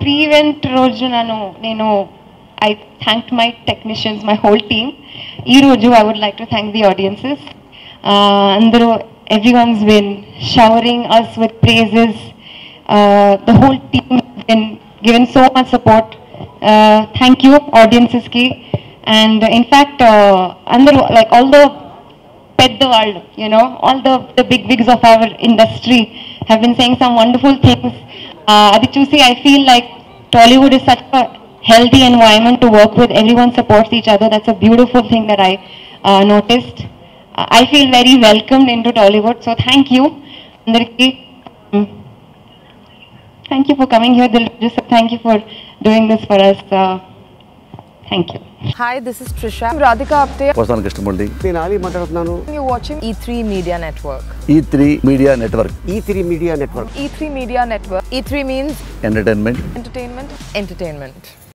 pre-event రోజు నేను I thanked my technicians, my whole team. Ee roju I would like to thank the audiences. Andaru everyone's been showering us with praises. The whole team has been given so much support. Thank you audiences ki. And in fact andaru like all the world, all the big wigs of our industry have been saying some wonderful things. Adi chusi I feel like Tollywood is such a healthy environment to work with. Everyone supports each other. That's a beautiful thing that I noticed. I feel very welcomed into Tollywood. So thank you. Thank you for coming here. Thank you for doing this for us. Thank you. Hi, this is Trisha. I'm Radhika Apte. Vasan Krishnamurthy. Nani maatladunanu. You're watching E3 Media Network. E3 Media Network. E3 Media Network. E3 Media Network. E3 means Entertainment. entertainment. Entertainment.